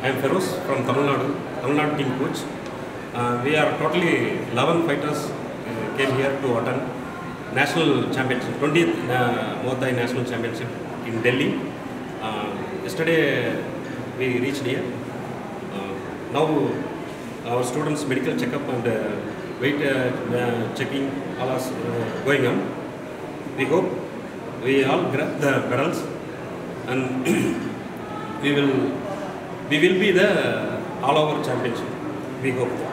I am Feroz from Tamil Nadu team coach. We are totally 11 fighters came here to attend National Championship, 20th Muay Thai National Championship in Delhi. Yesterday we reached here. Now our students' medical checkup and weight checking all is going on. We hope we all grab the medals and we will be the all over championship. We hope.